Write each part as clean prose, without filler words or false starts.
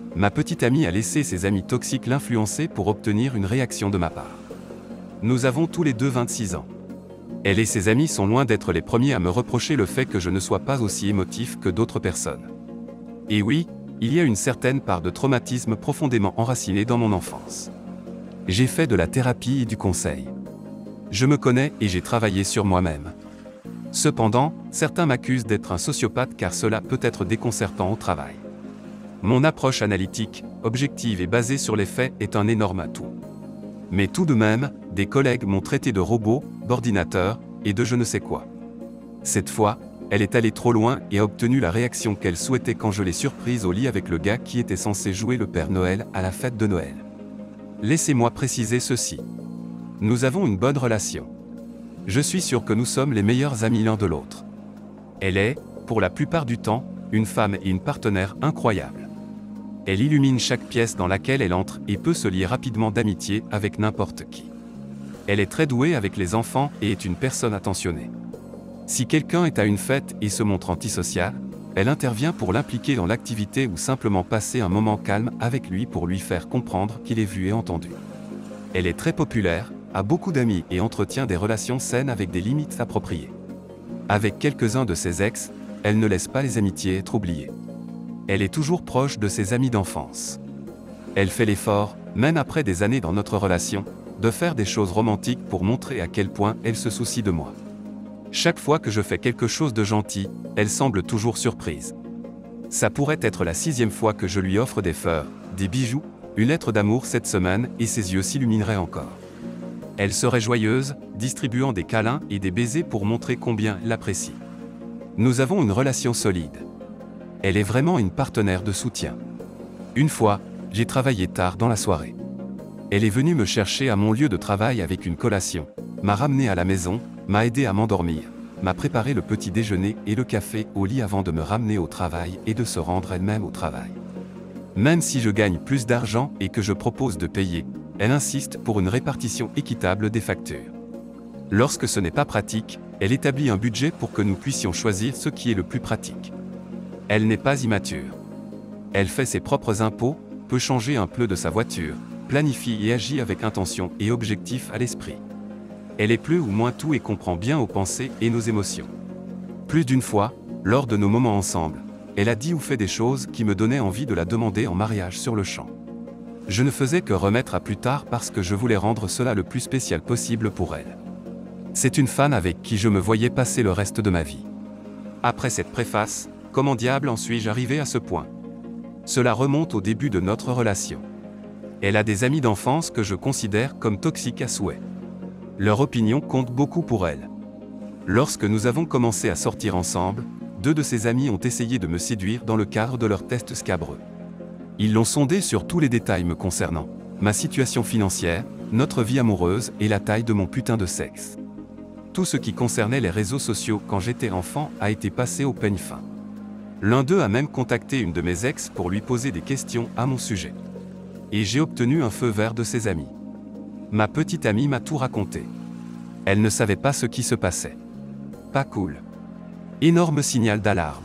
Ma petite amie a laissé ses amis toxiques l'influencer pour obtenir une réaction de ma part. Nous avons tous les deux 26 ans. Elle et ses amis sont loin d'être les premiers à me reprocher le fait que je ne sois pas aussi émotif que d'autres personnes. Et oui, il y a une certaine part de traumatisme profondément enraciné dans mon enfance. J'ai fait de la thérapie et du conseil. Je me connais et j'ai travaillé sur moi-même. Cependant, certains m'accusent d'être un sociopathe car cela peut être déconcertant au travail. Mon approche analytique, objective et basée sur les faits est un énorme atout. Mais tout de même, des collègues m'ont traité de robot, d'ordinateur, et de je ne sais quoi. Cette fois, elle est allée trop loin et a obtenu la réaction qu'elle souhaitait quand je l'ai surprise au lit avec le gars qui était censé jouer le Père Noël à la fête de Noël. Laissez-moi préciser ceci. Nous avons une bonne relation. Je suis sûr que nous sommes les meilleurs amis l'un de l'autre. Elle est, pour la plupart du temps, une femme et une partenaire incroyable. Elle illumine chaque pièce dans laquelle elle entre et peut se lier rapidement d'amitié avec n'importe qui. Elle est très douée avec les enfants et est une personne attentionnée. Si quelqu'un est à une fête et se montre antisocial, elle intervient pour l'impliquer dans l'activité ou simplement passer un moment calme avec lui pour lui faire comprendre qu'il est vu et entendu. Elle est très populaire, a beaucoup d'amis et entretient des relations saines avec des limites appropriées. Avec quelques-uns de ses ex, elle ne laisse pas les amitiés être oubliées. Elle est toujours proche de ses amis d'enfance. Elle fait l'effort, même après des années dans notre relation, de faire des choses romantiques pour montrer à quel point elle se soucie de moi. Chaque fois que je fais quelque chose de gentil, elle semble toujours surprise. Ça pourrait être la 6e fois que je lui offre des fleurs, des bijoux, une lettre d'amour cette semaine et ses yeux s'illumineraient encore. Elle serait joyeuse, distribuant des câlins et des baisers pour montrer combien elle l'apprécie. Nous avons une relation solide. Elle est vraiment une partenaire de soutien. Une fois, j'ai travaillé tard dans la soirée. Elle est venue me chercher à mon lieu de travail avec une collation, m'a ramené à la maison, m'a aidé à m'endormir, m'a préparé le petit déjeuner et le café au lit avant de me ramener au travail et de se rendre elle-même au travail. Même si je gagne plus d'argent et que je propose de payer, elle insiste pour une répartition équitable des factures. Lorsque ce n'est pas pratique, elle établit un budget pour que nous puissions choisir ce qui est le plus pratique. Elle n'est pas immature. Elle fait ses propres impôts, peut changer un pneu de sa voiture, planifie et agit avec intention et objectif à l'esprit. Elle est plus ou moins tout et comprend bien nos pensées et nos émotions. Plus d'une fois, lors de nos moments ensemble, elle a dit ou fait des choses qui me donnaient envie de la demander en mariage sur le champ. Je ne faisais que remettre à plus tard parce que je voulais rendre cela le plus spécial possible pour elle. C'est une fan avec qui je me voyais passer le reste de ma vie. Après cette préface, comment diable en suis-je arrivé à ce point? Cela remonte au début de notre relation. Elle a des amis d'enfance que je considère comme toxiques à souhait. Leur opinion compte beaucoup pour elle. Lorsque nous avons commencé à sortir ensemble, 2 de ses amis ont essayé de me séduire dans le cadre de leur test scabreux. Ils l'ont sondé sur tous les détails me concernant, ma situation financière, notre vie amoureuse et la taille de mon putain de sexe. Tout ce qui concernait les réseaux sociaux quand j'étais enfant a été passé au peigne fin. L'un d'eux a même contacté une de mes ex pour lui poser des questions à mon sujet. Et j'ai obtenu un feu vert de ses amis. Ma petite amie m'a tout raconté. Elle ne savait pas ce qui se passait. Pas cool. Énorme signal d'alarme.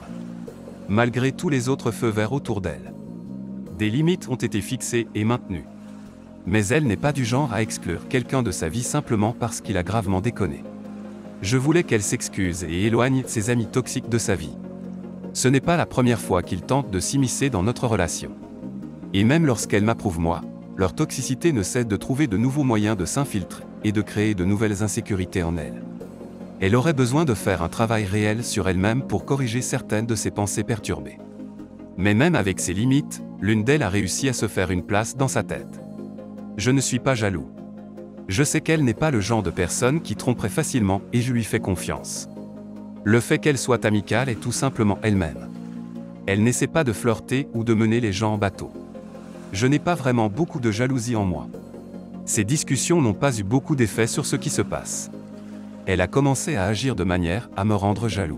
Malgré tous les autres feux verts autour d'elle. Des limites ont été fixées et maintenues. Mais elle n'est pas du genre à exclure quelqu'un de sa vie simplement parce qu'il a gravement déconné. Je voulais qu'elle s'excuse et éloigne ses amis toxiques de sa vie. Ce n'est pas la première fois qu'ils tentent de s'immiscer dans notre relation. Et même lorsqu'elle m'approuve moi, leur toxicité ne cesse de trouver de nouveaux moyens de s'infiltrer et de créer de nouvelles insécurités en elle. Elle aurait besoin de faire un travail réel sur elle-même pour corriger certaines de ses pensées perturbées. Mais même avec ses limites, l'une d'elles a réussi à se faire une place dans sa tête. Je ne suis pas jaloux. Je sais qu'elle n'est pas le genre de personne qui tromperait facilement et je lui fais confiance. Le fait qu'elle soit amicale est tout simplement elle-même. Elle n'essaie pas de flirter ou de mener les gens en bateau. Je n'ai pas vraiment beaucoup de jalousie en moi. Ces discussions n'ont pas eu beaucoup d'effet sur ce qui se passe. Elle a commencé à agir de manière à me rendre jaloux.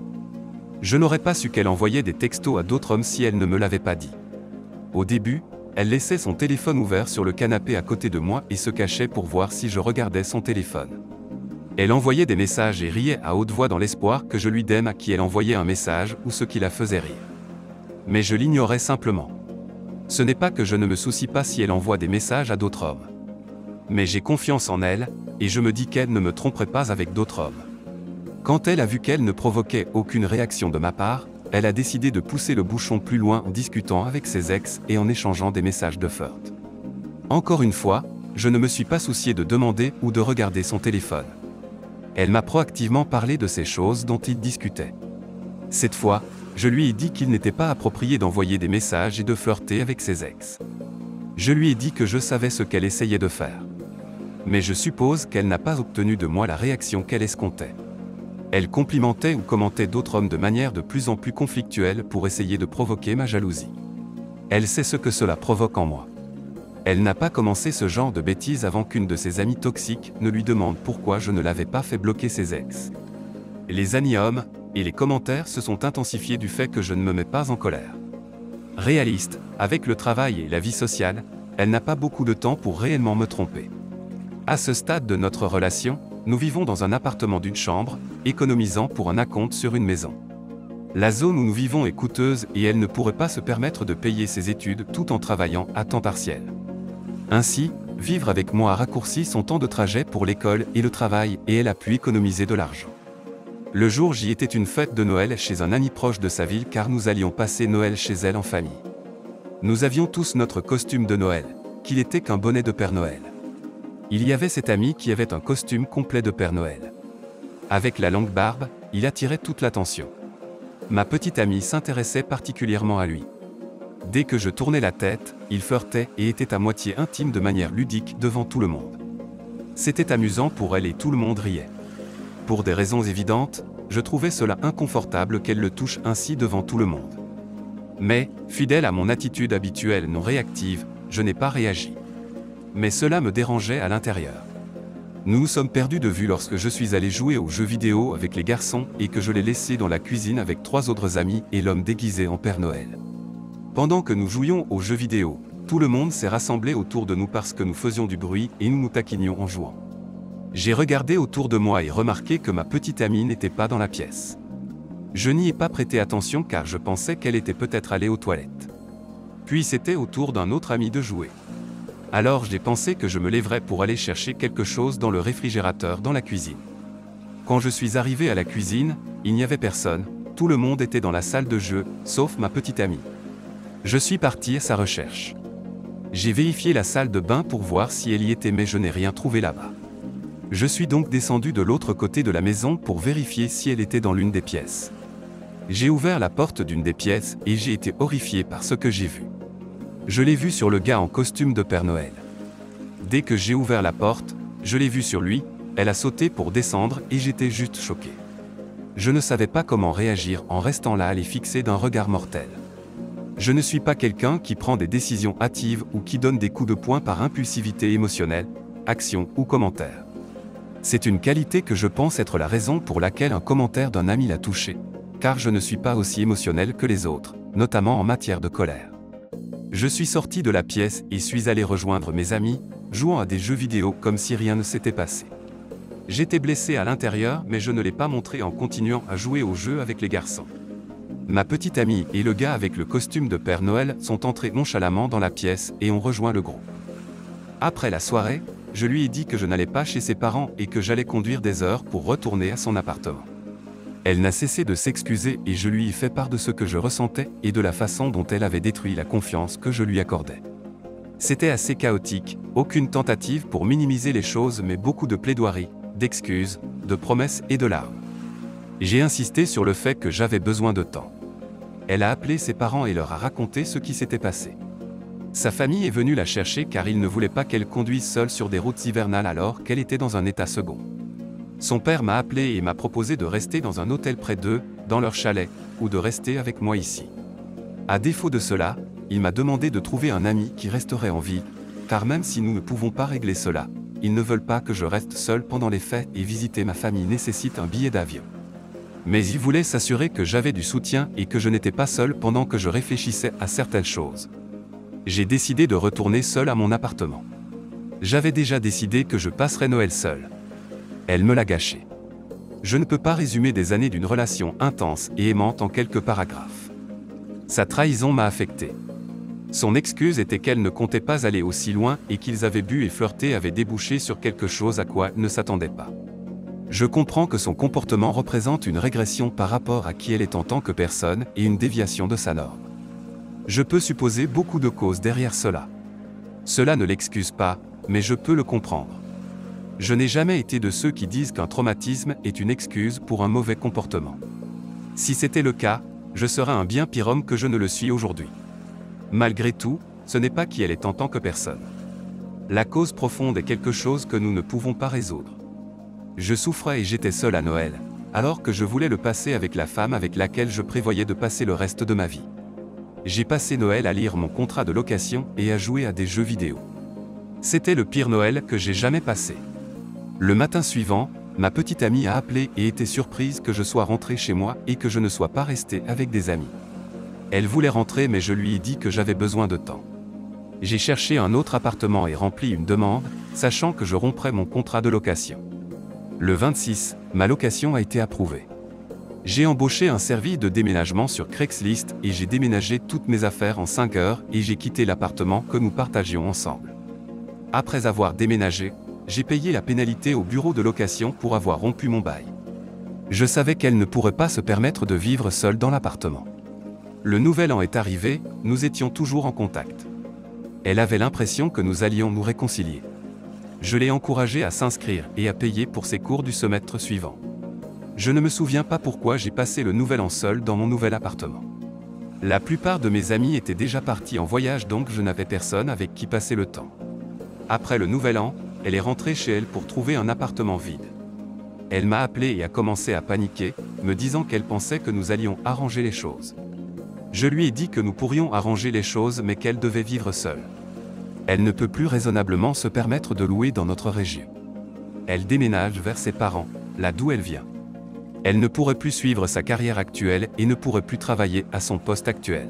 Je n'aurais pas su qu'elle envoyait des textos à d'autres hommes si elle ne me l'avait pas dit. Au début, elle laissait son téléphone ouvert sur le canapé à côté de moi et se cachait pour voir si je regardais son téléphone. Elle envoyait des messages et riait à haute voix dans l'espoir que je lui dise à qui elle envoyait un message ou ce qui la faisait rire. Mais je l'ignorais simplement. Ce n'est pas que je ne me soucie pas si elle envoie des messages à d'autres hommes. Mais j'ai confiance en elle, et je me dis qu'elle ne me tromperait pas avec d'autres hommes. Quand elle a vu qu'elle ne provoquait aucune réaction de ma part, elle a décidé de pousser le bouchon plus loin en discutant avec ses ex et en échangeant des messages de flirt. Encore une fois, je ne me suis pas soucié de demander ou de regarder son téléphone. Elle m'a proactivement parlé de ces choses dont il discutait. Cette fois, je lui ai dit qu'il n'était pas approprié d'envoyer des messages et de flirter avec ses ex. Je lui ai dit que je savais ce qu'elle essayait de faire. Mais je suppose qu'elle n'a pas obtenu de moi la réaction qu'elle escomptait. Elle complimentait ou commentait d'autres hommes de manière de plus en plus conflictuelle pour essayer de provoquer ma jalousie. Elle sait ce que cela provoque en moi. Elle n'a pas commencé ce genre de bêtises avant qu'une de ses amies toxiques ne lui demande pourquoi je ne l'avais pas fait bloquer ses ex. Les amis hommes et les commentaires se sont intensifiés du fait que je ne me mets pas en colère. Réaliste, avec le travail et la vie sociale, elle n'a pas beaucoup de temps pour réellement me tromper. À ce stade de notre relation, nous vivons dans un appartement d'une chambre, économisant pour un acompte sur une maison. La zone où nous vivons est coûteuse et elle ne pourrait pas se permettre de payer ses études tout en travaillant à temps partiel. Ainsi, vivre avec moi raccourcit son temps de trajet pour l'école et le travail et elle a pu économiser de l'argent. Le jour J était une fête de Noël chez un ami proche de sa ville car nous allions passer Noël chez elle en famille. Nous avions tous notre costume de Noël, qu'il était qu'un bonnet de Père Noël. Il y avait cet ami qui avait un costume complet de Père Noël. Avec la longue barbe, il attirait toute l'attention. Ma petite amie s'intéressait particulièrement à lui. Dès que je tournais la tête, il flirtait et était à moitié intime de manière ludique devant tout le monde. C'était amusant pour elle et tout le monde riait. Pour des raisons évidentes, je trouvais cela inconfortable qu'elle le touche ainsi devant tout le monde. Mais, fidèle à mon attitude habituelle non réactive, je n'ai pas réagi. Mais cela me dérangeait à l'intérieur. Nous nous sommes perdus de vue lorsque je suis allé jouer aux jeux vidéo avec les garçons et que je l'ai laissé dans la cuisine avec 3 autres amis et l'homme déguisé en Père Noël. Pendant que nous jouions aux jeux vidéo, tout le monde s'est rassemblé autour de nous parce que nous faisions du bruit et nous nous taquinions en jouant. J'ai regardé autour de moi et remarqué que ma petite amie n'était pas dans la pièce. Je n'y ai pas prêté attention car je pensais qu'elle était peut-être allée aux toilettes. Puis c'était au tour d'un autre ami de jouer. Alors j'ai pensé que je me lèverais pour aller chercher quelque chose dans le réfrigérateur dans la cuisine. Quand je suis arrivé à la cuisine, il n'y avait personne, tout le monde était dans la salle de jeu, sauf ma petite amie. Je suis parti à sa recherche. J'ai vérifié la salle de bain pour voir si elle y était mais je n'ai rien trouvé là-bas. Je suis donc descendu de l'autre côté de la maison pour vérifier si elle était dans l'une des pièces. J'ai ouvert la porte d'une des pièces et j'ai été horrifié par ce que j'ai vu. Je l'ai vu sur le gars en costume de Père Noël. Dès que j'ai ouvert la porte, je l'ai vu sur lui, elle a sauté pour descendre et j'étais juste choqué. Je ne savais pas comment réagir en restant là à les fixer d'un regard mortel. Je ne suis pas quelqu'un qui prend des décisions hâtives ou qui donne des coups de poing par impulsivité émotionnelle, action ou commentaire. C'est une qualité que je pense être la raison pour laquelle un commentaire d'un ami l'a touché, car je ne suis pas aussi émotionnel que les autres, notamment en matière de colère. Je suis sorti de la pièce et suis allé rejoindre mes amis, jouant à des jeux vidéo comme si rien ne s'était passé. J'étais blessé à l'intérieur mais je ne l'ai pas montré en continuant à jouer au jeu avec les garçons. Ma petite amie et le gars avec le costume de Père Noël sont entrés nonchalamment dans la pièce et ont rejoint le groupe. Après la soirée, je lui ai dit que je n'allais pas chez ses parents et que j'allais conduire des heures pour retourner à son appartement. Elle n'a cessé de s'excuser et je lui ai fait part de ce que je ressentais et de la façon dont elle avait détruit la confiance que je lui accordais. C'était assez chaotique, aucune tentative pour minimiser les choses mais beaucoup de plaidoiries, d'excuses, de promesses et de larmes. J'ai insisté sur le fait que j'avais besoin de temps. Elle a appelé ses parents et leur a raconté ce qui s'était passé. Sa famille est venue la chercher car ils ne voulaient pas qu'elle conduise seule sur des routes hivernales alors qu'elle était dans un état second. Son père m'a appelé et m'a proposé de rester dans un hôtel près d'eux, dans leur chalet, ou de rester avec moi ici. À défaut de cela, il m'a demandé de trouver un ami qui resterait en vie, car même si nous ne pouvons pas régler cela, ils ne veulent pas que je reste seul pendant les fêtes et visiter ma famille nécessite un billet d'avion. Mais ils voulaient s'assurer que j'avais du soutien et que je n'étais pas seul pendant que je réfléchissais à certaines choses. J'ai décidé de retourner seul à mon appartement. J'avais déjà décidé que je passerais Noël seul. Elle me l'a gâché. Je ne peux pas résumer des années d'une relation intense et aimante en quelques paragraphes. Sa trahison m'a affecté. Son excuse était qu'elle ne comptait pas aller aussi loin et qu'ils avaient bu et flirté avait débouché sur quelque chose à quoi elle ne s'attendait pas. Je comprends que son comportement représente une régression par rapport à qui elle est en tant que personne et une déviation de sa norme. Je peux supposer beaucoup de causes derrière cela. Cela ne l'excuse pas, mais je peux le comprendre. Je n'ai jamais été de ceux qui disent qu'un traumatisme est une excuse pour un mauvais comportement. Si c'était le cas, je serais un bien pire homme que je ne le suis aujourd'hui. Malgré tout, ce n'est pas qui elle est en tant que personne. La cause profonde est quelque chose que nous ne pouvons pas résoudre. Je souffrais et j'étais seul à Noël, alors que je voulais le passer avec la femme avec laquelle je prévoyais de passer le reste de ma vie. J'ai passé Noël à lire mon contrat de location et à jouer à des jeux vidéo. C'était le pire Noël que j'ai jamais passé. Le matin suivant, ma petite amie a appelé et était surprise que je sois rentré chez moi et que je ne sois pas resté avec des amis. Elle voulait rentrer mais je lui ai dit que j'avais besoin de temps. J'ai cherché un autre appartement et rempli une demande, sachant que je romprais mon contrat de location. Le 26, ma location a été approuvée. J'ai embauché un service de déménagement sur Craigslist et j'ai déménagé toutes mes affaires en 5 heures et j'ai quitté l'appartement que nous partagions ensemble. Après avoir déménagé, j'ai payé la pénalité au bureau de location pour avoir rompu mon bail. Je savais qu'elle ne pourrait pas se permettre de vivre seule dans l'appartement. Le nouvel an est arrivé, nous étions toujours en contact. Elle avait l'impression que nous allions nous réconcilier. Je l'ai encouragée à s'inscrire et à payer pour ses cours du semestre suivant. Je ne me souviens pas pourquoi j'ai passé le nouvel an seul dans mon nouvel appartement. La plupart de mes amis étaient déjà partis en voyage donc je n'avais personne avec qui passer le temps. Après le nouvel an, elle est rentrée chez elle pour trouver un appartement vide. Elle m'a appelé et a commencé à paniquer, me disant qu'elle pensait que nous allions arranger les choses. Je lui ai dit que nous pourrions arranger les choses mais qu'elle devait vivre seule. Elle ne peut plus raisonnablement se permettre de louer dans notre région. Elle déménage vers ses parents, là d'où elle vient. Elle ne pourrait plus suivre sa carrière actuelle et ne pourrait plus travailler à son poste actuel.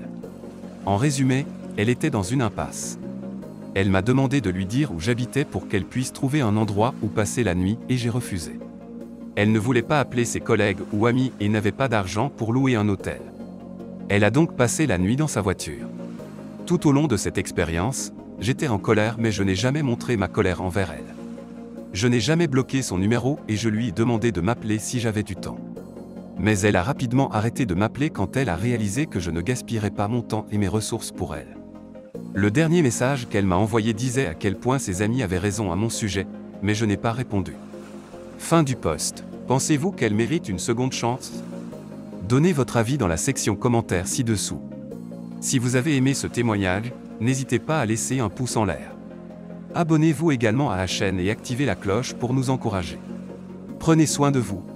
En résumé, elle était dans une impasse. Elle m'a demandé de lui dire où j'habitais pour qu'elle puisse trouver un endroit où passer la nuit et j'ai refusé. Elle ne voulait pas appeler ses collègues ou amis et n'avait pas d'argent pour louer un hôtel. Elle a donc passé la nuit dans sa voiture. Tout au long de cette expérience, j'étais en colère mais je n'ai jamais montré ma colère envers elle. Je n'ai jamais bloqué son numéro et je lui ai demandé de m'appeler si j'avais du temps. Mais elle a rapidement arrêté de m'appeler quand elle a réalisé que je ne gaspillerais pas mon temps et mes ressources pour elle. Le dernier message qu'elle m'a envoyé disait à quel point ses amis avaient raison à mon sujet, mais je n'ai pas répondu. Fin du post. Pensez-vous qu'elle mérite une seconde chance ? Donnez votre avis dans la section commentaires ci-dessous. Si vous avez aimé ce témoignage, n'hésitez pas à laisser un pouce en l'air. Abonnez-vous également à la chaîne et activez la cloche pour nous encourager. Prenez soin de vous.